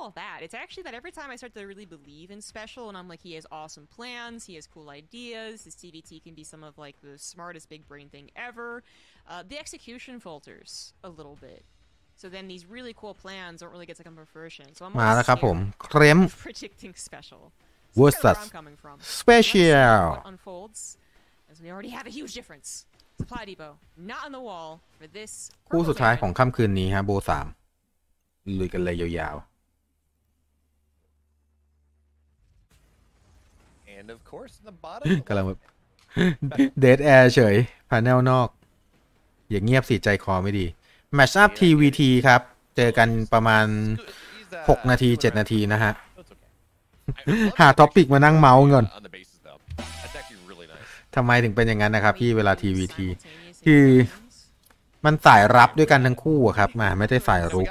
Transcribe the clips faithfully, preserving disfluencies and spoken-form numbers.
all that. It's actually that every time I start to really believe in Special, and I'm like, he has awesome plans, he has cool ideas, his T V T can be some of like the smartest big brain thing ever. Uh, the execution falters a little bit. So then these really cool plans don't really get to come to fruition. So I'm มาแล้วครับผมเคลม predicting Special. versus Special What unfolds, as we already have a huge difference. Supply depot not on the wall for this. คู่สุดท้ายของค่ำคืนนี้ฮะโบสามลุยกันเลยยาวๆกำลังแบบเดดแอร์เฉยพาเนลนอกอย่างเงียบสิใจคอไม่ดีแมชอัพ ที วี ที ครับเจอกันประมาณหกนาทีเจ็ดนาทีนะฮะหาท็อปิกมานั่งเมาส์ก่อนทำไมถึงเป็นอย่างนั้นนะครับพี่เวลา ที วี ที คือมันสายรับด้วยกันทั้งคู่ครับมาไม่ได้สายรุก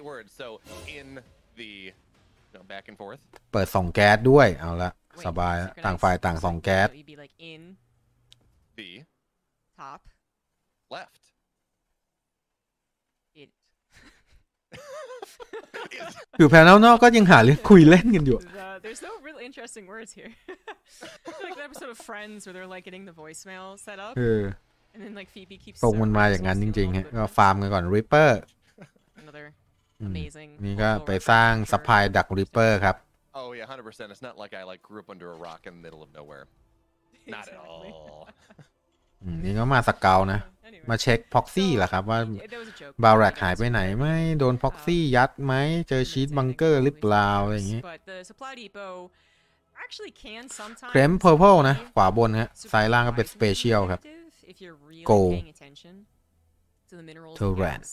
เปิดสองแก๊สด้วยเอาละสบายต่างฝ่ายต่างสองแก๊สอยู่แพนนอกก็ยังหาเรื่องคุยเล่นกันอยู่ There's no really interesting words here. Like the episode of Friends where they're like getting the voicemail set up. เออ And then like Phoebe keeps ตรงมันมาอย่างนั้นจริงๆฮะก็ฟาร์มกันก่อน Reaper นี่ก็ไปสร้างซัพพลายดัก Reaper ครับ Oh yeah, one hundred percent. It's not like I like grew up under a rock in the middle of nowhere. Not at all. นี่ก็มาสเกลนะมาเช็คพ็อกซี่แหละครับว่าบาแรกหายไปไหนไหมโดนพ็อกซี่ยัดไหมเจอชีทบังเกอร์หรือเปล่าอะไรอย่างงี้เครมเพอร์เพลนะขวาบนฮะซ้ายล่างก็เป็นสเปเชียลครับโกเทอร์แรน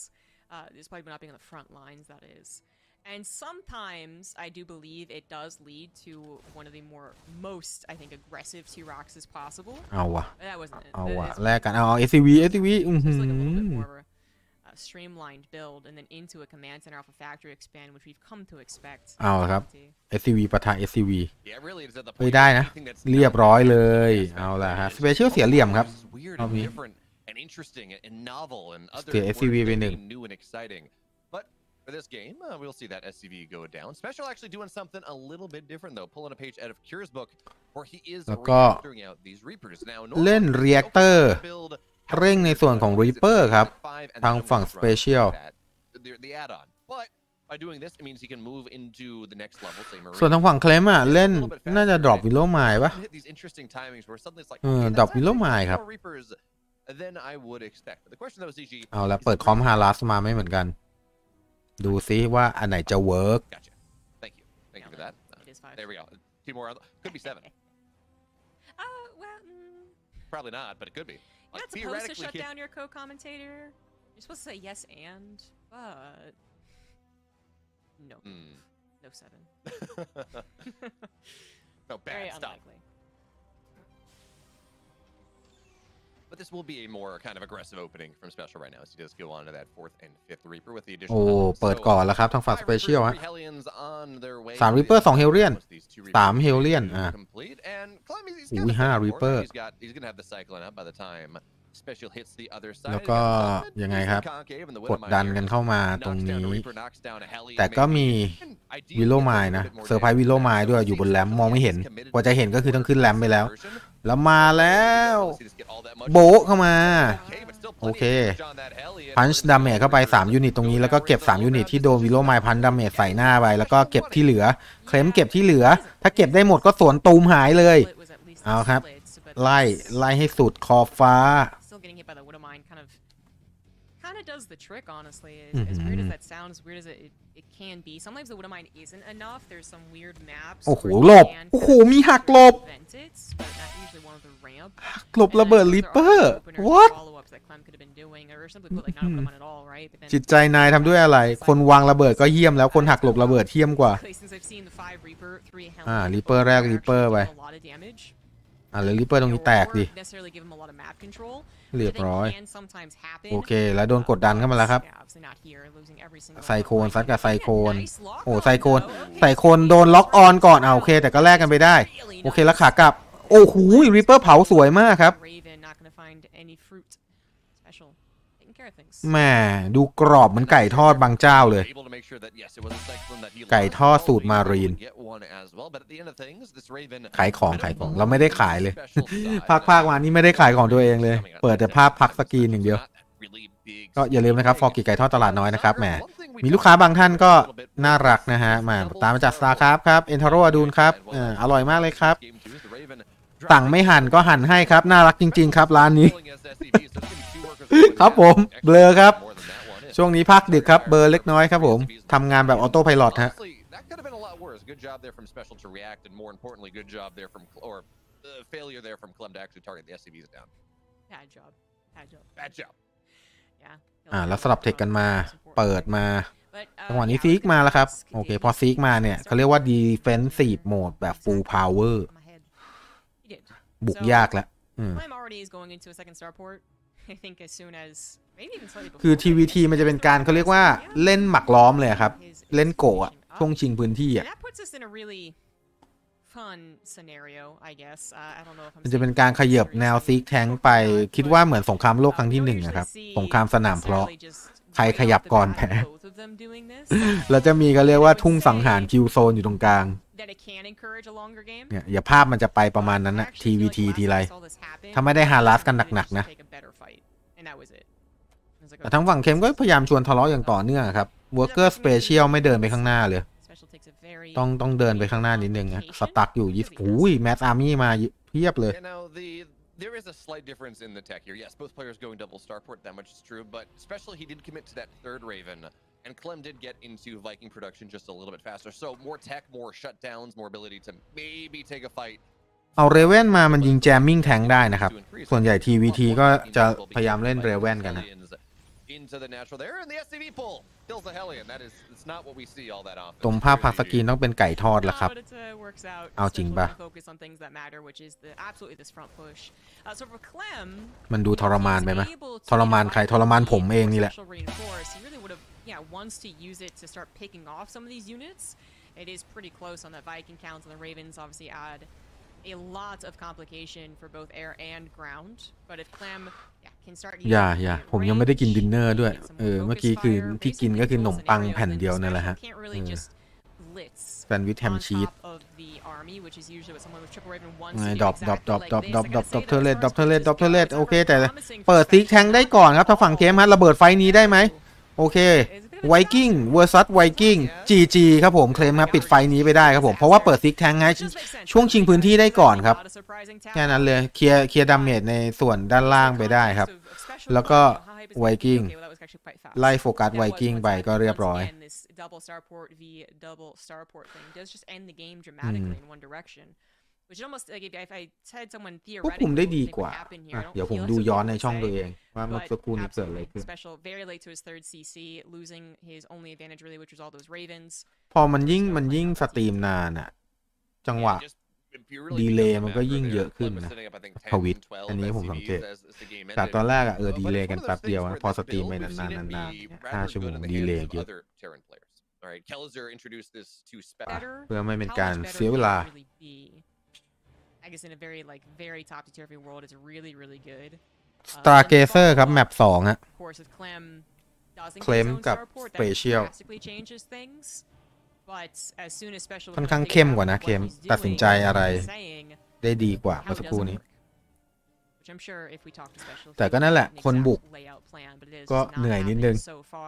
And sometimes I do believe it does lead to one of the more most I think aggressive T-Rox as possible. เอาวะ That wasn't it. เอาวะแลกกันเอา เอส ซี วี เอส ซี วี อือหือ like a little bit more uh, streamlined build and then into a command center alpha factory expand which we've come to expect. เอาครับ เอส ซี วี ปะทะ เอส ซี วี ไม่ได้นะเรียบร้อยเลยเอาล่ะฮะสเปเชียลเสียเหลี่ยมครับรอบนี้เสีย เอส ซี วี ไปหนึ่ง For this game, uh, we'll see that S C V go down. Special actually doing something a little bit different though, pulling a page out of Kira's book, where he is reactoring out these Reapers. Now, เล่น Reactor เร่งในส่วนของ Reaper ครับทางฝั่ง Special the add-on. But by doing this, it means he can move into the next level. ส่วนทางฝั่งเคลมอ่ะเล่นน่าจะ drop Willow Mine ป่ะเออ drop Willow Mine ครับเอาละเปิดคอมฮารัสมาไม่เหมือนกันดูซิว่าอันไหนจะเวิร์ก Thank you. Thank you for that. There we go. Two more. Could be seven. Uh, well, mm, probably not, but it could be. You're not supposed to shut down your co-commentator. You're supposed to say yes and, but no, mm. no seven. No bad Very stuff. Unlikely. But this will be a more kind of aggressive opening from Special right now as he does go on to that fourth and fifth Reaper with the additional โอ้เปิดก่อนแล้วครับทางฝั่ง Special ฮะสาม Reaper สอง Hellion สาม Hellion อ่ะอุ้ยห้า Reaper แล้วก็ยังไงครับกดดันกันเข้ามาตรงนี้แต่ก็มี Willow Mine นะเซอร์ไพรส์ Willow Mine ด้วยอยู่บนแรมมองไม่เห็นกว่าจะเห็นก็คือต้องขึ้นแรมไปแล้วแล้วมาแล้วโบะเข้ามาโอเคพันช์ดาเมจเข้าไปสามยูนิตตรงนี้แล้วก็เก็บสามยูนิตที่โดนวิโลไมพันดาเมจใส่หน้าไปแล้วก็เก็บที่เหลือเคลมเก็บที่เหลือถ้าเก็บได้หมดก็สวนตูมหายเลยเอาครับไล่ไล่ให้สุดขอบฟ้า kind of does the trick, honestly. As, mm-hmm. as weird as that sounds, as weird as it, it, it can be, sometimes the Widowmine isn't enough. There's some weird maps. โอ้โหหลบโอ้โหมีหักหลบหลบระเบิดลิปเปอร์ what จิตใจนายทำด้วยอะไรคนวางระเบิดก็เยี่ยมแล้วคนหักหลบระเบิดเยี่ยมกว่าอ่าลิปเปอร์แรกลิปเปอร์ไปอ่าแล้วลิปเปอร์ตรงนี้แตกดิเรียบร้อยโอเคแล้วโดนกดดันเข้ามาแล้วครับไซโคนซัดกับไซโคนโอ้ไซโคนไซโคนโดนล็อกออนก่อนเอาโอเคแต่ก็แลกกันไปได้โอเคแล้วขากลับโอ้โหริปเปอร์เผาสวยมากครับแหม่ดูกรอบเหมือนไก่ทอดบางเจ้าเลยไก่ทอดสูตรมารีนขายของขายของเราไม่ได้ขายเลยภาคภาควันนี้ไม่ได้ขายของตัวเองเลยเปิดแต่ภาพพักสกรีนอย่างเดียวก็อย่าลืมนะครับฟอร์กิไก่ทอดตลาดน้อยนะครับแหมมีลูกค้าบางท่านก็น่ารักนะฮะมาตามมาจากสตาร์ครับครับเอ็นทาโรอดูนครับเอออร่อยมากเลยครับสั่งไม่หั่นก็หั่นให้ครับน่ารักจริงๆครับร้านนี้ครับผมเบลอครับช่วงนี้ภาคดึกครับเบลอเล็กน้อยครับผมทำงานแบบออโต้ไพลอตฮะอ่าแล้วสลับเทคกันมาเปิดมาจังหวะนี้ซีกมาแล้วครับโอเคพอซีกมาเนี่ยเขาเรียกว่า defensive mode แบบ full power บุกยากแล้วคือ ที วี ที มันจะเป็นการเขาเรียกว่าเล่นหมักล้อมเลยครับเล่นโกะช่วงชิงพื้นที่อ่ะมันจะเป็นการขยับแนวซีกแทงไปคิดว่าเหมือนสงครามโลกครั้งที่หนึ่งนะครับสงครามสนามเพลาะใครขยับก่อนแพ้แล้วจะมีเขาเรียกว่าทุ่งสังหารคิวโซนอยู่ตรงกลางเนี่ยอย่าภาพมันจะไปประมาณนั้นนะ ที วี ที ทีไรถ้าไม่ได้ฮารัสกันหนักๆนะแต่ทั้งฝั่งเคมก็พยายามชวนทะเลาะอย่างต่อเนื่องครับ Worker Special ไม่เดินไปข้างหน้าเลยต้องต้องเดินไปข้างหน้านิดนึงนะสตั๊กอยู่ยี่สิบอุ้ยแมสอาร์มี่มาเพียบเลย There is a slight difference in the tech here. Yes, both players going double starport, that much is true, but especially he did commit to that third Raven, and Clem did get into Viking production just a little bit faster. So more tech, more shutdowns, more ability to maybe take a fight. เอาเรเว่นมามันยิงแจมมิ่งแทงได้นะครับส่วนใหญ่ ที วี ที ก็จะพยายามเล่นเรเว่นกันนะ into the natural there and the เอส ซี วี pull kills the Hellion. That is, it's not what we see all that often. ตรงภาพพักสกรีนต้องเป็นไก่ทอดละครับเอาจริงปะมันดูทรมานไปไหมทรมานใครทรมานผมเองนี่แหละ It is pretty close on that Viking count, and the Ravens obviously add a lot of complication for both air and ground. But if Clem yeah, can start อย่าอย่าผมยังไม่ได้กินดินเนอร์ด้วยเออเมื่อกี้คือที่กินก็คือขนมปังแผ่นเดียวนั่นแหละฮะแซนด์วิชแฮมชีสดรอปดรอปดรอปดรอปดรอปดรอปดรอปเทเลตดรอปเทเลตดรอปเทเลตโอเคแต่เปิดซิกแทงได้ก่อนครับถ้าฝั่งเคมฮะระเบิดไฟนี้ได้ไหมโอเคไวกิ้งเวอร์ซัสไวกิ้งจีจีครับผมเคลมนะปิดไฟนี้ไปได้ครับผมเพราะว่าเปิดซิกแทงไงช่วงชิงพื้นที่ได้ก่อนครับแค่นั้นเลยเคลียร์เคลียร์ดาเมจในส่วนด้านล่างไปได้ครับแล้วก็ไวกิ้งไล่โฟกัสไวกิ้งไปก็เรียบร้อยพวกผมได้ดีกว่าเดี๋ยวผมดูย้อนในช่องตัวเองว่าเมื่อสักครู่นี้เกิดอะไรขึ้นพอมันยิ่งมันยิ่งสตรีมนานอะจังหวะดีเลย์มันก็ยิ่งเยอะขึ้นนะทวิตอันนี้ผมสังเกตจากตอนแรกอะเออดีเลย์กันแป๊บเดียวพอสตรีมไปนานๆนานๆห้าชั่วโมงดีเลย์เยอะเพื่อไม่เป็นการเสียเวลาI guess in a very like very top tier of your world is really really good. Stargazer ครับแมปสองฮะเคลมกับ Special ค่อนข้างเข้มกว่านะเคลมตัดสินใจอะไรได้ดีกว่าเมื่อสักครู่นี้แต่ก็นั่นแหละคนบุกก็เหนื่อยนิดนึง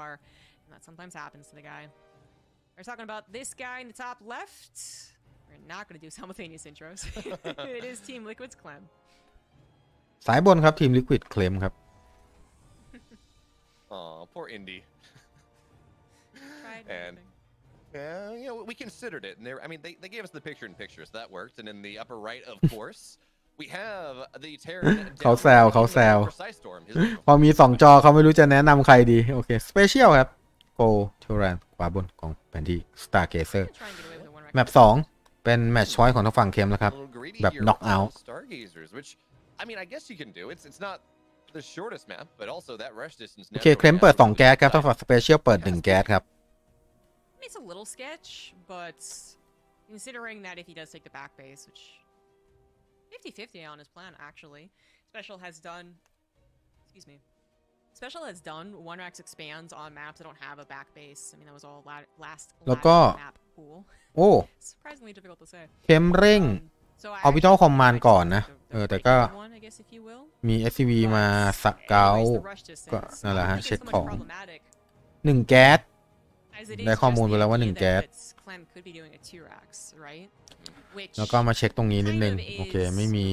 We're talking about this guy in the top left. We're not going to do simultaneous intros. It is Team Liquid's Clem. สายบนครับทีม Liquid เคลมครับ Oh, poor Indy. And yeah, you know, we considered it, and they, I mean, they they gave us the picture in picture, so that worked. And in the upper right, of course, we have the Terran. เขาแซวเขาแซวพอมีสองจอเขาไม่รู้จะแนะนำใครดีโอเค Special ครับ Go Terran ขวาบนของแผนที่ Stargazer แมปสองเป็นแมตช์ชอยของทางฝั่งเคมนะครับแบบน็อกเอาท์โอเคเคลมเปิดสองแก๊สครับทางฝั่งสเปเชียลเปิดหนึ่งแก๊สครับ It's a little sketch but considering that if he does take the back base which fifty fifty on his plan actually Special has done excuse me Special has done Wonder X expands on maps that don't have a back base. I mean that was all last แล้วก็ map pool. โอ้ Surprisingly difficult to say. เข้มเร่ง เอาวิทอลคอมมานด์ก่อนนะเออแต่ก็มี เอส ซี วี มาสเกลก็นั่นแหละฮะเช็คของหนึ่งแก๊สได้ข้อมูลไปแล้วว่าหนึ่งแก๊สแล้วก็มาเช็คตรงนี้นิดนึงโอเคไม่มี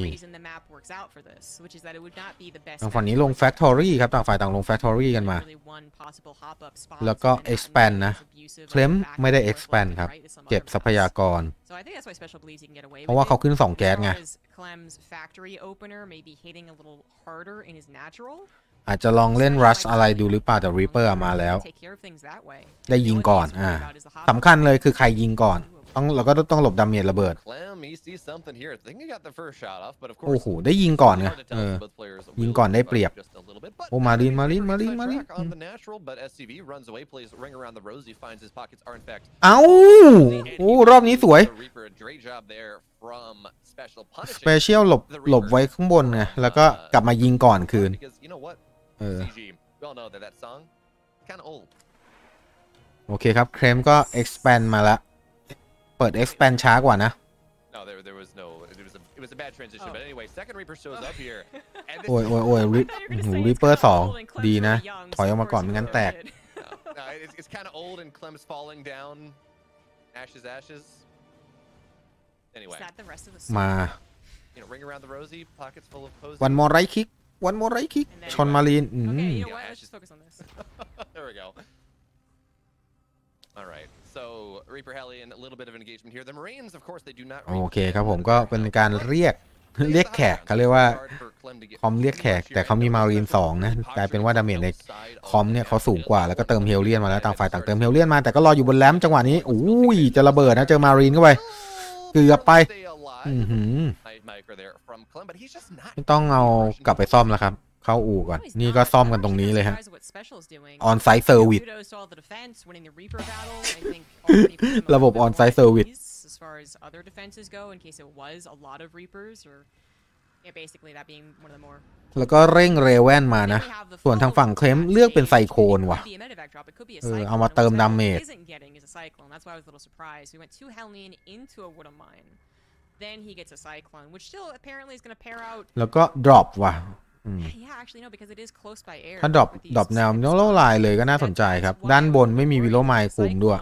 ทางฝั่งนี้ลง Factory ครับต่างฝ่ายต่างลง Factory กันมาแล้วก็ Expand นะเคลมไม่ได้ Expand ครับเก็บทรัพยากรเพราะว่าเขาขึ้นสองแก๊สไงอาจจะลองเล่น Rush อะไรดูหรือเปล่าแต่ Reaper มาแล้วได้ยิงก่อนอ่าสำคัญเลยคือใครยิงก่อนต้องเราก็ต้องหลบดาเมจระเบิดโอ้โหได้ยิงก่อนไงเออยิงก่อนได้เปรียบโอ้มาลินมาลินมาลินมาลินเอ้าโอ้รอบนี้สวยสเปเชียลหลบหลบไว้ข้างบนไงแล้วก็กลับมายิงก่อนคืนเออโอเคครับเคลมก็ expand มาละเปิด expand ช้ากว่านะโอ้ยโอ้ยโอ้ยหูริปเปอร์สองดีนะถอยออกมาก่อนไม่งั้นแตกมาวันมอไรคิกวันมอไรคิกชนมารีนอืมโอเคครับผมก็เป็นการเรียกเรียกแขกเขาเรียกว่าคอมเรียกแขกแต่เขามีมารีนสองนะกลายเป็นว่าดาเมจในคอมเนี่ยเขาสูงกว่าแล้วก็เติมเฮลเลียนมาแล้วต่างฝ่ายต่างเติมเฮลเลียนมาแต่ก็รออยู่บนแรมจังหวะนี้อุ้ยจะระเบิดนะเจอมารีนเข้าไปเกือบไปไม่ต้องเอากลับไปซ่อมแล้วครับเข้าอู่ก่อนนี่ก็ซ่อมกันตรงนี้เลยฮะออนไซต์เซอร์วิสระบบออนไซต์เซอร์วิสแล้วก็เร่งเรเว่นมานะส่วนทางฝั่งเคลมเลือกเป็นไซโคนว่ะเออเอามาเติมดาเมจแล้วก็ดรอปว่ะถ้าดรอปดรอปแนวโนโลไลน์เลยก็น่าสนใจครับด้านบนไม่มีวิโลไมล์คุมด้วย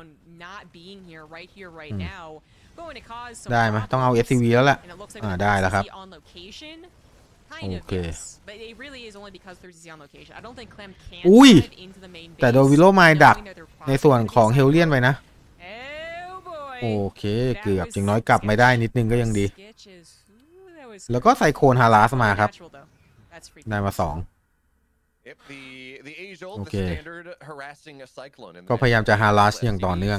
ได้ไหมต้องเอา เอส ซี วี แล้วแหละอ่าได้แล้วครับโอเคอุ้ยแต่โดนวิโลไมล์ดักในส่วนของเฮลเลียนไปนะโอเคเกือบจึงน้อยกลับไม่ได้นิดนึงก็ยังดีแล้วก็ไซโคนฮาราสมาครับได้มาสองโอเคก็พยายามจะฮาราสอย่างต่อเนื่อง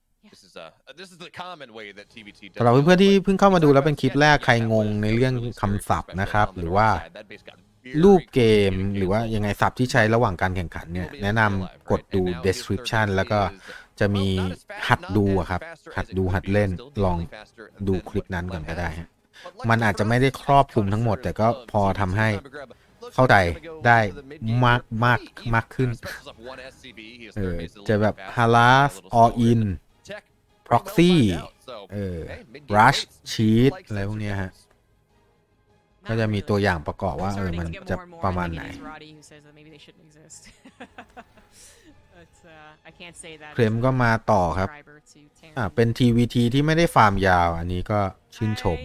สำหรับเพื่อนๆที่เพิ่งเข้ามาดูแล้วเป็นคลิปแรกใครงงในเรื่องคำศัพท์นะครับหรือว่ารูปเกมหรือว่ายังไงศัพท์ที่ใช้ระหว่างการแข่งขันเนี่ยแนะนำกดดู description แล้วก็จะมีหัดดูครับหัดดูหัดเล่นลองดูคลิปนั้นก่อนก็ได้มันอาจจะไม่ได้ครอบคลุมทั้งหมดแต่ก็พอทำให้เข้าใจได้มากมากมากขึ้นเออจะแบบ harass all in proxy เออ rush cheat อะไรพวกนี้ฮะก็จะมีตัวอย่างประกอบว่าเออมันจะประมาณไหนเคลมก็มาต่อครับอ่าเป็น ที วี ที ที่ไม่ได้ฟาร์มยาวอันนี้ก็ชื่นชม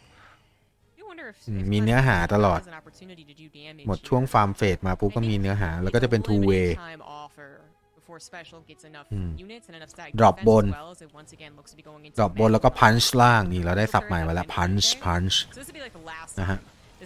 มีเนื้อหาตลอดหมดช่วงฟาร์มเฟสมาปุ๊บก็มีเนื้อหาแล้วก็จะเป็น two way ดรอปบนดรอปบนแล้วก็พันช์ล่างนี่เราได้สับใหม่มาแล้วพันช์พันช์นะฮะ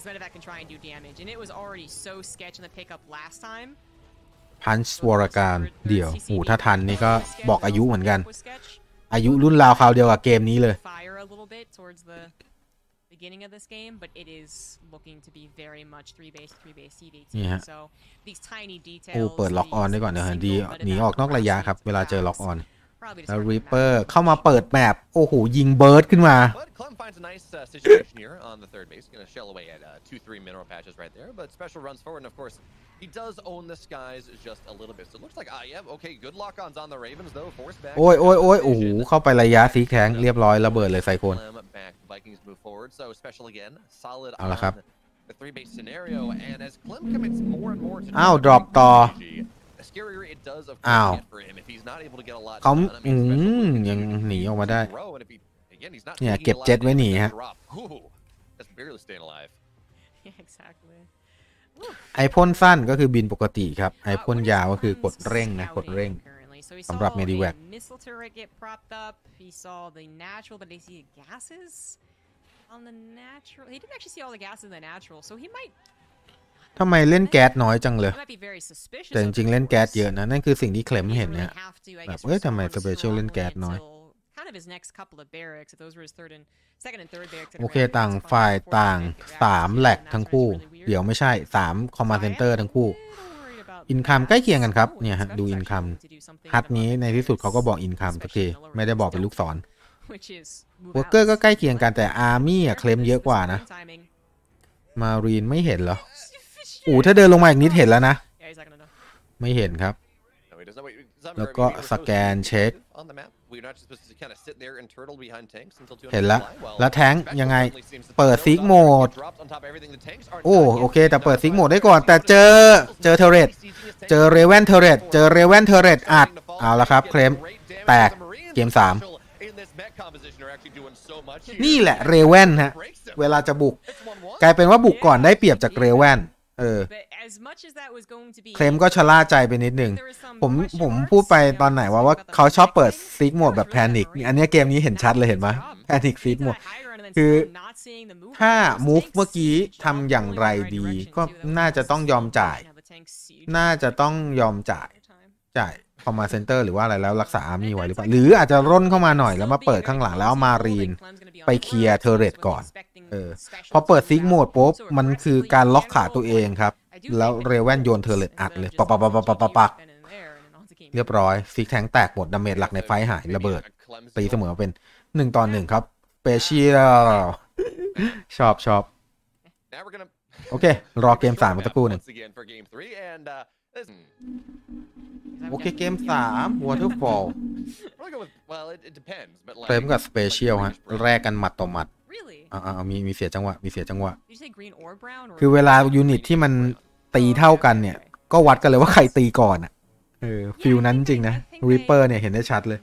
พันช์วรการเดี่ยวโอ้ถ้าทันนี่ก็บอกอายุเหมือนกันอายุรุ่นราวคราวเดียวกับเกมนี้เลยbeginning of this game, but it is looking to be very much three base three base ซี ดี ที so these tiny details โอ้เปิดล็อกออนได้ก่อนเดี๋ยวดีหนีออกนอกระยะครับเวลาเจอล็อกออนแล้ว Reaper เข้ามาเปิดแมปโอ้โหยิงเบิร์ดขึ้นมา nice uh, situation here on the third base. Going to shell away at uh, two, three mineral patches right there. But Special runs forward, and of course, he does own the skies just a little bit. So it looks like, ah, yeah, okay, good lock-ons on the Ravens though. Force back. โอ้ยโอ้ยโอ้ยโอ้โหเข้าไประยะซีแทงเรียบร้อยระเบิดเลยไซโคน Vikings move forward. So Special again, solid เอาละครับ on the three base scenario. And as Clem commits more and more to อ้าวดรอปต่อ the scarier it does of อ้าว course get for him if he's not able to get a lot เขา done. I อื mean, Special มยังหนีออกมาได้ throw, and if he again he's not เนี่ย taking เก็บ a lot เจ็ต of ไว้หนี damage ฮะ drop. Ooh, that's barely staying alive. Yeah, exactly. ไอพ่นสั้นก็คือบินปกติครับไอพ่นยาวก็คือกดเร่งนะกดเร่ง So he สำหรับ saw Medivac a missile turret get propped up. He saw the natural, but they see the gases on the natural. He didn't actually see all the gases in the natural, so he might. ทำไมเล่นแก๊สน้อยจังเลย He might be very suspicious แต่จ of ริง it, ๆเล่น of แก๊ส course. เยอะนะนั่นคือสิ่งที่เคลม He เห็น didn't เนี่ย really have to, I แบบ guess, เอ้ยทำไม respond สเปเชียลเล่น strongly แก๊สน้อย until kind of his next couple of barracks. If those were his third and second and third barracks. โอเคต่างฝ่ายต่างสามแหลกทั้งคู่เดี๋ยวไม่ใช่สามคอมมานด์เซ็นเตอร์ทั้งคู่อินคัมใกล้เคียงกันครับเนี่ยฮะดูอินคัมฮัทนี้ในที่สุดเขาก็บอกอินคัมสักทีไม่ได้บอกเป็นลูกศรเวิร์กเกอร์ก็ใกล้เคียงกันแต่อาร์มี่อะเคลมเยอะกว่านะมารีนไม่เห็นเหรออู๋ถ้าเดินลงมาอีกนิดเห็นแล้วนะไม่เห็นครับแล้วก็สแกนเช็คเห็นแล้วแล้วแทงยังไงเปิดซิกโหมดโอ้โอเคแต่เปิดซิกโหมดได้ก่อนแต่เจอเจอเทเรตเจอเรเวนเทเรตเจอเรเวนเทเรตอัดเอาละครับเคลมแตกเกมสามนี่แหละเรเวนฮะเวลาจะบุกกลายเป็นว่าบุกก่อนได้เปรียบจากเรเวนเออเคลมก็ชะล่าใจไปนิดหนึ่งผมผมพูดไปตอนไหนว่าว่าเขาชอบเปิดซิกโหมดแบบแพนิคอันนี้เกมนี้เห็นชัดเลยเห็นไหมแพนิคซิกโหมดคือถ้ามูฟเมื่อกี้ทำอย่างไรดีก็น่าจะต้องยอมจ่ายน่าจะต้องยอมจ่ายจ่ายคอมมานด์เซ็นเตอร์หรือว่าอะไรแล้วรักษาอาร์มี่ไว้หรือเปล่าหรืออาจจะร่นเข้ามาหน่อยแล้วมาเปิดข้างหลังแล้วเอามารีนไปเคลียร์เทเรตก่อนเออพอเปิดซิกโหมดปุ๊บมันคือการล็อกขาตัวเองครับแล้วเรเวนโยนเทเรตอัดเลยปักปักปักปักปักปักเรียบร้อยซิกแทงแตกหมดดาเมจหลักในไฟหายระเบิดตีเสมอเป็นหนึ่งต่อหนึ่งครับเปเชียลชอบชอบโอเครอเกมสามมาสักครู่หนึ่งโอเคเกมสาม Waterfall เติมกับสเปเชียลฮะแรกกันหมัดต่อหมัดอ่ามีมีเสียจังหวะมีเสียจังหวะคือเวลายูนิตที่มันตีเท่ากันเนี่ยก็วัดกันเลยว่าใครตีก่อนอ่ะเออฟิลนั้นจริงนะ Reaper เนี่ยเห็นได้ชัดเลย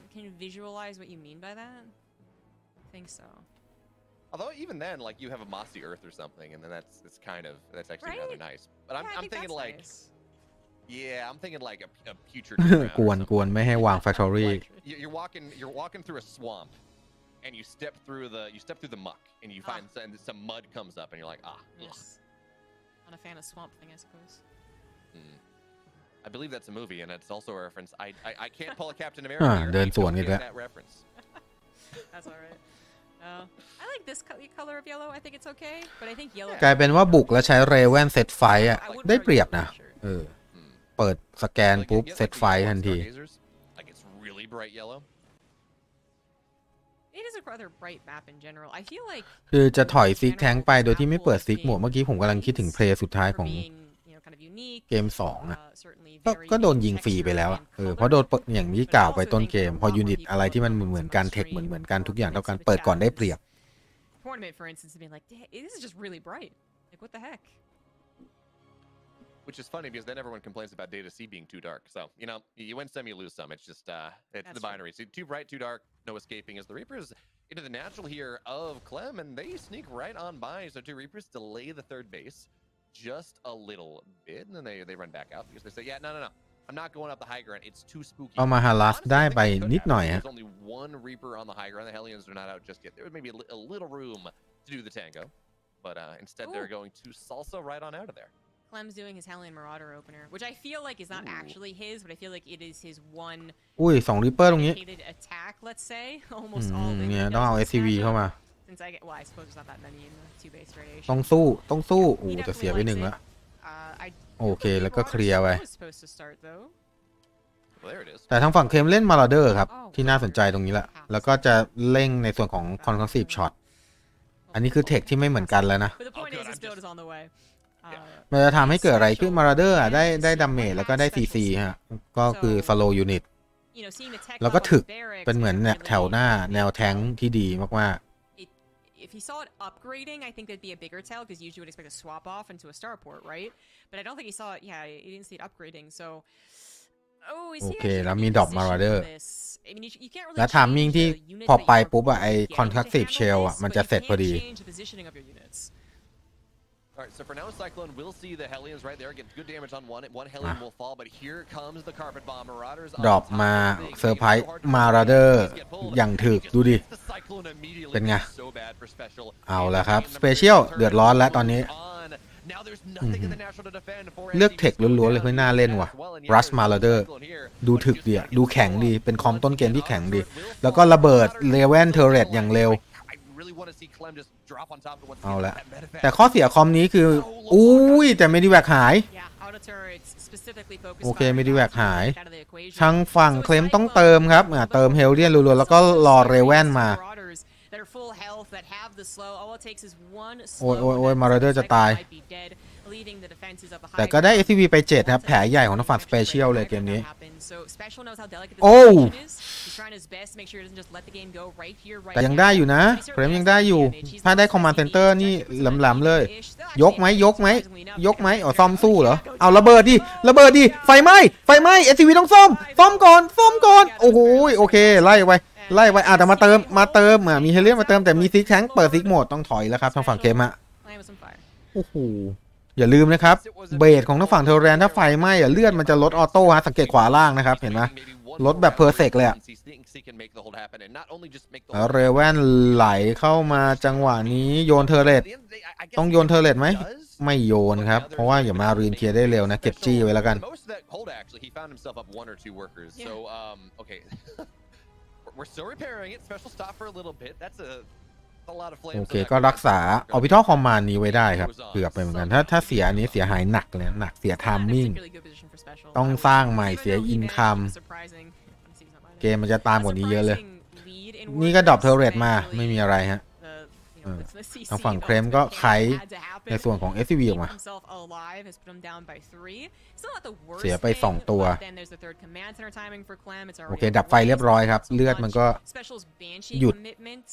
Although even then, like you have a mossy earth or something, and then that's it's kind of that's actually right? rather nice. But I'm, yeah, I'm thinking like, nice. yeah, I'm thinking like a, a putrid. กวนกวนไม่ให้วาง factory. Like, you're walking, you're walking through a swamp, and you step through the you step through the muck, and you find ah. some, some mud comes up, and you're like, ah. Yes. Not a fan of swamp thing, I suppose. Hmm. I believe that's a movie, and it's also a reference. I I, I can't pull a Captain America. เดินสวนกันแล้ว that reference. That's all right. Uh, I like this color of yellow. I think it's okay, but I think yellow. กลายเป็นว่าบุกแล้วใช้เรเวนเซตไฟอ่ะได้เปรียบนะเออเปิดสแกนปุ๊บเซตไฟทันที Like it's really bright yellow. It is a rather bright map in general. I feel like คือจะถอยซิกแทงไปโดยที่ไม่เปิดซิกโหมดเมื่อกี้ผมกำลังคิดถึงเพลย์สุดท้ายของเกมสองอ่ะก็ก็โดนยิงฟรีไปแล้วเออเพราะโดนอย่างที่กล่าวไปต้นเกมพอยูนิตอะไรที่มันเหมือนกันเทคเหมือนเหมือนกันทุกอย่างเท่ากันเปิดก่อนได้เปรียบ Tournament, for instance, being like, this is just really bright. Like, what the heck? Which is funny because then everyone complains about Data C being too dark. So, you know, you win some, you lose some. It's just, uh, it's That's the binary. So, too bright, too dark, no escaping as the Reapers into the natural here of Clem, and they sneak right on by. So, two Reapers delay the third base just a little bit, and then they, they run back out because they say, yeah, no, no, no. I'm not going up the high ground. It's too spooky. เอามาฮาลัสได้ไปนิดหน่อยฮะ There's only one Reaper on the high ground. The Hellions are not out just yet. There was maybe a, a little room to do the tango, but uh, instead Ooh. they're going to salsa right on out of there. Clem's doing his Hellion Marauder opener, which I feel like is not Ooh. actually his, but I feel like it is his one อุ้ยสองริปเปอร์ตรงนี้ attack, let's say. Almost all of it. เนี่ยต้องเอา เอส ซี วี เข้ามา Since I get, well, I suppose there's not that many in the two base radiation. ต้องสู้ต้องสู้โอ้จะเสียไปหนึ่งละโอเคแล้วก็เคลียร์ไปแต่ทางฝั่งเคมเล่นมาราเดอร์ครับที่น่าสนใจตรงนี้แหละแล้วก็จะเร่งในส่วนของ Conclusive Shot อันนี้คือเทคที่ไม่เหมือนกันแล้วนะ But the point is, this build is on the way. Uh, มันจะทำให้เกิดอะไรขึ้นมาราเดอร์อ่ะได้ได้ดาเมจแล้วก็ได้ซีซีฮะก็คือสโลยูนิต you know, seeing the tech แล้วก็ level ถึก of barracks เป็นเหมือน and เนี่ย really, แถวหน้าแนวแทงค์ที่ดีมาก it, if you saw it upgrading, I think that'd be a bigger tell because usually you would expect a swap off into a starport, right? But I don't think he saw it. Yeah, he didn't see it upgrading. So, oh, is โอ he เค actually แล้ว gonna มี be ดรอปมาราเดอร์ positioned this? I mean, you, you can't ๆ really และทามมิ่ง change ที่ the units พอ that ไป you are ปุ๊บอะไอ getting to คอนทักทีฟ handle เชล this, อะมัน but จะ you เสร็จพอ can ดี change the positioning of your units. Alright, so for now, Cyclone will see the Hellions right there, get good damage on one. One Hellion will fall, but here comes the Carpet Bomb Marauders. ดรอปมาเซอร์ไพรส์มาราเดอร์อย่างถึกดูดิเป็นไงเอาละครับสเปเชียลเดือดร้อนแล้วตอนนี้เลือกเทคล้วนๆเลยไม่น่าเล่นว่ะรัชมาราเดอร์ดูถึกดีอะดูแข็งดีเป็นคอมต้นเกมที่แข็งดีแล้วก็ระเบิดเลเว่นเทอร์เรตอย่างเร็วเอาละแต่ข้อเสียคอมนี้คืออุ้ยแต่ไม่ดีแวกหายโอเคไม่ดีแวกหายทางฝั่งเคลมต้องเติมครับเติมเฮลเดียนรัวๆแล้วก็รอเรเว่นมาโอ้ยโอ้ยโอ้ยมาราเดอร์จะตายแต่ก็ได้ เอส ซี วี ไปเจ็ดครับแผลใหญ่ของทางฝั่งสเปเชียลเลยเกมนี้โอ้แต่ยังได้อยู่นะเฟรมยังได้อยู่ถ้าได้คอมมานด์เซ็นเตอร์นี่แหลมๆเลยยกไหมยกไหมยกไหมอ๋อซ่อมสู้เหรอเอาระเบิดดิระเบิดดิไฟไหม้ไฟไหม้ เอส ซี วี ต้องซ่อมซ่อมก่อนซ่อมก่อนโอ้โหโอเคไล่ไปไล่ไปอ่ะแต่มาเติมมาเติมอ่ะมีเฮเลียนมาเติมแต่มีซิกแทงเปิดซิกโหมดต้องถอยแล้วครับทางฝั่งเกมอะโอ้โหอย่าลืมนะครับเบสของทางฝั่งเทอร์แรนถ้าไฟไหม้อ่ะเลือดมันจะลดออโต้ฮะสังเกตขวาล่างนะครับเห็นไหมลดแบบเพอร์เฟกเลยอ่ะแล้วเรเวนไหลเข้ามาจังหวะนี้โยนเทอร์เรตต้องโยนเทอร์เรตไหมไม่โยนครับเพราะว่าอย่ามารีนเคลียร์ได้เร็วนะเก็บจี้ไว้แล้วกันโอเคก็รักษาออร์บิทัลคอมมานด์นี้ไว้ได้ครับเกือบไปเหมือนกันถ้าถ้าเสียอันนี้เสียหายหนักเลยหนักเสียไทามมิ่งต้องสร้างใหม่เสียอินคัมเกมมันจะตามกว่านี้เยอะเลยนี่ก็ดรอปเทอร์เรตมาไม่มีอะไรฮะทางฝั่งเคลมก็ไขในส่วนของ เอส ซี วี ออกมาเสียไปสองตัวโอเคดับไฟเรียบร้อยครับเลือดมันก็หยุด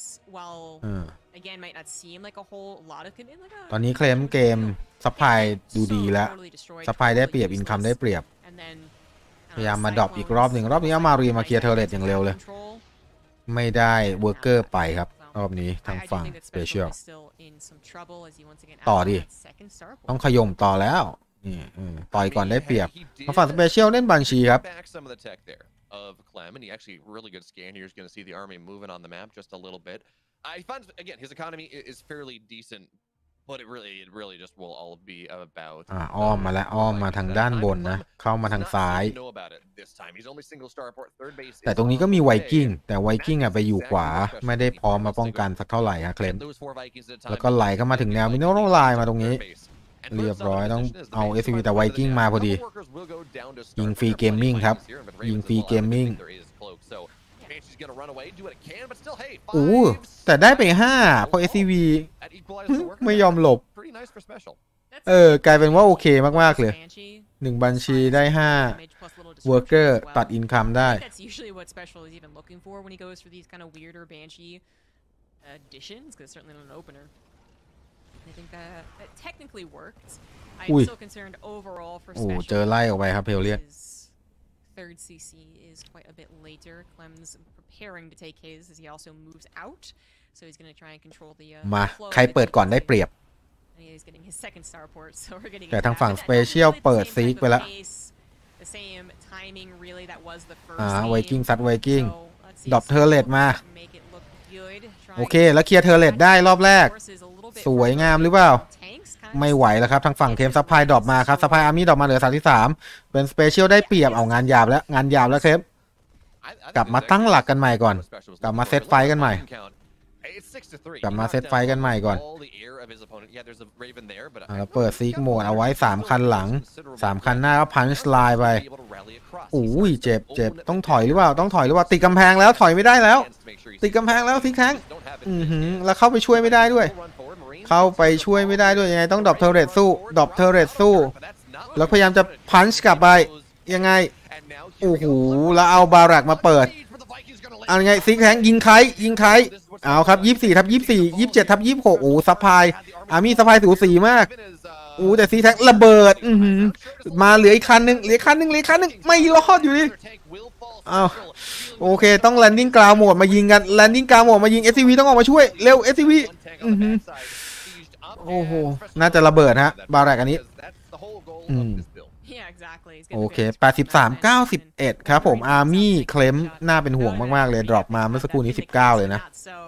ตอนนี้เคลมเกมซัพพลายดูดีแล้วซัพพลายได้เปรียบอินคัมได้เปรียบพยายามมาดรอปอีกรอบหนึ่งรอบนี้เอามารีมาเคลียร์เทอร์เรตอย่างเร็วเลยไม่ได้เวิร์กเกอร์ไปครับรอบนี้ทางฝั่งสเปเชียลต่อดิต้องขย่มต่อแล้วนี่ต่อยก่อนได้เปรียบทางฝั่งสเปเชียลเล่นบัญชีครับ of Clem, and he actually really good scan here is going to see the army moving on the map just a little bit. Uh, he finds again his economy is fairly decent, but it really it really just will all be about. อ่าอ้อมมาแล้วอ้อมมาทางด้านบนนะเข้ามาทางซ้ายแต่ตรงนี้ก็มีไวกิ้งแต่ไวกิ้งอ่ะไปอยู่ขวาไม่ได้พร้อมมาป้องกันสักเท่าไหร่ฮะเคลมแล้วก็ไหลเข้ามาถึงแนวมิโนโรไลน์มาตรงนี้เรียบร้อยต้องเอา เอส ซี วี แต่ไวกิ้งมาพอดียิงฟรีเกมมิ่งครับยิงฟรีเกมมิ่งโอ้แต่ได้ไปห้าเพราะ เอส ซี วี ไม่ยอมหลบเออกลายเป็นว่าโอเคมากๆเลยหนึ่งบัญชีได้ห้าเวิร์กเกอร์ตัดอินคัมได้อุ้ยโอ้เจอไล่ออกไปครับเพลเลียน third C C is quite a bit later. Clem's preparing to take his as he also moves out. So he's going to try and control the uh, มาใครเปิดก่อนได้เปรียบ He's getting his second starport. So we're getting แต่ทางฝั่งสเปเชียลเปิดซีกไปแล้ว The same timing really that was the first อ่าไวกิ้งซัดไวกิ้งดรอปเทอร์เรตมาโอเคแล้วเคลียร์เทอร์เรตได้รอบแรกสวยงามหรือเปล่าไม่ไหวแล้วครับทางฝั่งเคมซัพพลายดรอปมาครับซัพพลายอาร์มี่ดรอปมาเหลือสามที่สามเป็นสเปเชียลได้เปรียบเอางานหยาบแล้วงานหยาบแล้วเคมกลับมาตั้งหลักกันใหม่ก่อนกลับมาเซตไฟกันใหม่กลับมาเซตไฟกันใหม่ก่อนแล้วเปิดซีกโหมดเอาไว้สามคันหลังสามคันหน้าก็พันช์ไลน์ไปอุ้ยเจ็บเจ็บต้องถอยหรือเปล่าต้องถอยหรือเปล่าติดกำแพงแล้วถอยไม่ได้แล้วติดกำแพงแล้วซิกแทงอือหือแล้วเข้าไปช่วยไม่ได้ด้วยเข้าไปช่วยไม่ได้ด้วยยังไงต้องดรอปเทอร์เรตสู้ดรอปเทอร์เรตสู้แล้วพยายามจะพันช์กลับไปยังไงโอ้โหแล้วเอาบารักมาเปิดเอาไงซิกแทงยิงใครยิงใครเอาครับยี่สิบสี่ทับยี่สิบสี่ยี่สิบเจ็ดทับยี่สิบหกโอ้ซัพพลายอามีซัพพลายสูสีมากโอ้แต่ซิกแทงระเบิดอือหือมาเหลืออีกคันนึงเหลือคันนึงเหลือคันนึงไม่รอดอยู่ดิอ้าวโอเคต้องแลนดิ้งกราวโหมดมายิงกันแลนดิ้งกราวโหมดมายิง เอส ซี วี ต้องออกมาช่วยเร็ว เอส ซี วี อือหือโอ้โหน่าจะระเบิดฮะบารักอันนี้อืมโอเคแปดสิบสาม เก้าสิบเอ็ดครับผมอาร์มี่เคลมน่าเป็นห่วงมากๆเลยดรอปมาเมื่อสักครู่นี้สิบเก้าเลยนะ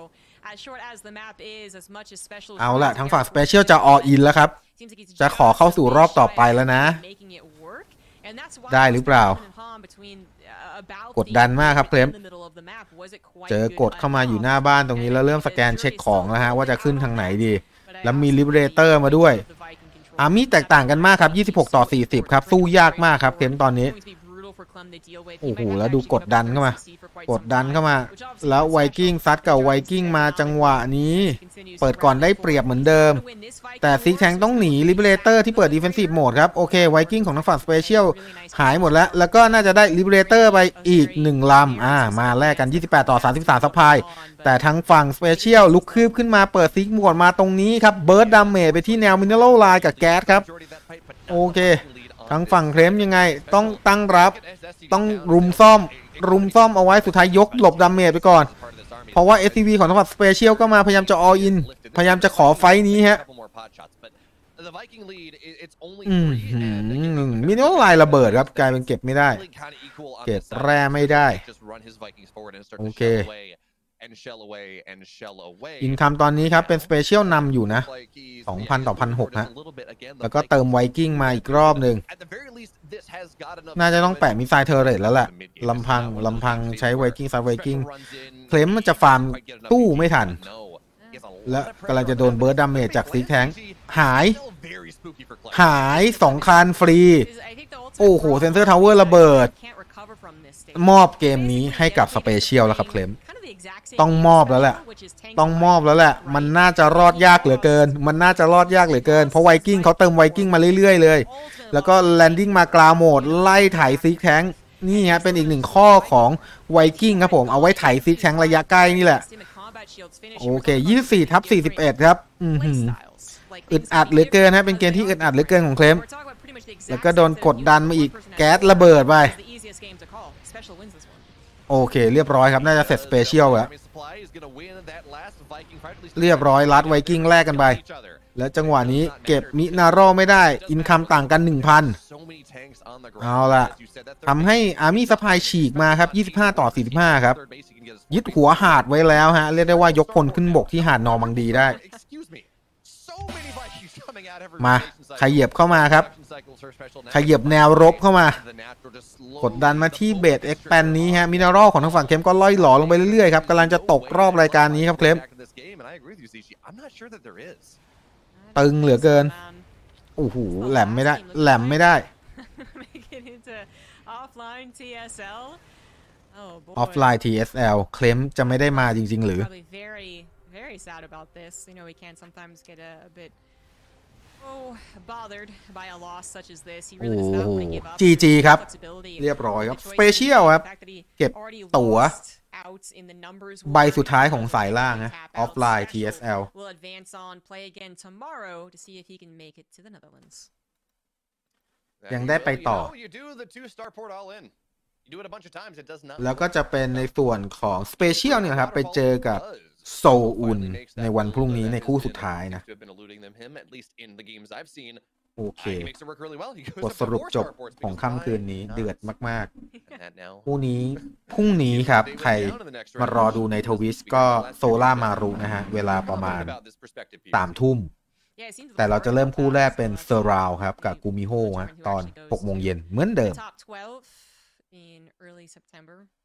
เอาละทางฝั่งสเปเชียลจะออินแล้วครับจะขอเข้าสู่รอบต่อไปแล้วนะได้หรือเปล่ากดดันมากครับเคลมเจอกดเข้ามาอยู่หน้าบ้านตรงนี้แล้วเริ่มสแกนเช็คของแล้วฮะว่าจะขึ้นทางไหนดีแล้วมีลิเบเรเตอร์มาด้วยอาร์มี่แตกต่างกันมากครับยี่สิบหกต่อสี่สิบครับสู้ยากมากครับเคลมตอนนี้โอ้โหแล้วดูกดดันเข้ามากดดันเข้ามาแล้วไวกิ้งซัดกับไวกิ้งมาจังหวะนี้เปิดก่อนได้เปรียบเหมือนเดิมแต่ซิกแทงต้องหนีลิเบเรเตอร์ที่เปิดดีเฟนซีฟโหมดครับโอเคไวกิ้งของทางฝั่งสเปเชียลหายหมดแล้วแล้วก็น่าจะได้ลิเบเรเตอร์ไปอีกหนึ่งลำอ่ามาแลกกันยี่สิบแปดต่อสามสิบสามซัพพลายแต่ทางฝั่งสเปเชียลลุกคืบขึ้นมาเปิดซิกโหมดมาตรงนี้ครับเบิร์ดดาเมจไปที่แนวมินเนอรัลไลน์กับแก๊สครับโอเคทางฝั่งเคลมยังไงต้องตั้งรับต้องรุมซ่อมรุมซ่อมเอาไว้สุดท้ายยกหลบดาเมจไปก่อนเพราะว่า เอส ซี วี ของทางฝั่งสเปเชียลก็มาพยายามจะออินพยายามจะขอไฟนี้ฮะอืมมินเนอรัลไลน์ระเบิดครับกลายเป็นเก็บไม่ได้เก็บแร่ไม่ได้โอเคอินคัมตอนนี้ครับเป็นสเปเชียลนำอยู่นะ สองพัน ต่อ หนึ่งพันหกร้อย ฮะแล้วก็เติมไวกิ้งมาอีกรอบหนึ่งน่าจะต้องแปะมิสไซล์เทอร์เรตแล้วแหละลำพังลำพังใช้ไวกิ้งซัดไวกิ้งเคลมมันจะฟาร์มตู้ไม่ทันและกำลังจะโดนเบิร์ดดาเมจจากซิกแทงหายหายสองคันฟรีโอ้โหเซนเซอร์ทาวเวอร์ระเบิดมอบเกมนี้ให้กับสเปเชียลแล้วครับเคลมต้องมอบแล้วแหละต้องมอบแล้วแหละมันน่าจะรอดยากเหลือเกินมันน่าจะรอดยากเหลือเกินเพราะไวกิ้งเขาเติมไวกิ้งมาเรื่อยๆเลยแล้วก็แลนดิ้งมากราวโหมดไล่ไถซิกแทงนี่ฮะเป็นอีกหนึ่งข้อของไวกิ้งครับผมเอาไว้ไถซิกแทงระยะใกล้นี่แหละโอเคยี่สิบสี่ทับสี่สิบเอ็ดครับอือหืออึดอัดเหลือเกินฮะเป็นเกมที่อึดอัดเหลือเกินของเคลมแล้วก็โดนกดดันมาอีกแก๊สระเบิดไปโอเคเรียบร้อยครับน่าจะเสร็จสเปเชียลแล้วเรียบร้อยลัดไวกิ้งแลกกันไปแล้วจังหวะนี้เก็บมินาโร่ไม่ได้อินคัมต่างกัน หนึ่งพัน เอาล่ะทำให้อาร์มี่ซัพพลายฉีกมาครับยี่สิบห้าต่อสี่สิบห้าครับยึดหัวหาดไว้แล้วฮะเรียกได้ว่ายกพลขึ้นบกที่หาดนอร์มังดีได้มาขยับเข้ามาครับขยับแนวรบเข้ามากดดันมาที่เบสเอ็กแปนนี้ฮะมินารัลของทางฝั่งเคมก็ล่อยหล่อลงไปเรื่อยๆครับกำลังจะตกรอบรายการนี้ครับเคลมตึงเหลือเกินโอ้โหแหลมไม่ได้แหลมไม่ได้ออฟไลน์ ที เอส แอล เคลมจะไม่ได้มาจริงๆหรือโอ้จีจีครับเรียบร้อยครับสเปเชียลครับเก็บตั๋วใบสุดท้ายของสายล่างนะออฟไลน์ ที เอส แอล ยังได้ไปต่อแล้วก็จะเป็นในส่วนของสเปเชียลเนี่ยครับไปเจอกับโซอุนในวันพรุ่งนี้ในคู่สุดท้ายนะโอเคบทสรุปจบของค่ำคืนนี้เดือดมากๆคู่นี้พรุ่งนี้ครับใครมารอดูในทวิชก็โซล่ามารุนะฮะเวลาประมาณสามทุ่มแต่เราจะเริ่มคู่แรกเป็นเซอร์ราวครับกับกูมิโฮฮะตอนหกโมงเย็นเหมือนเดิม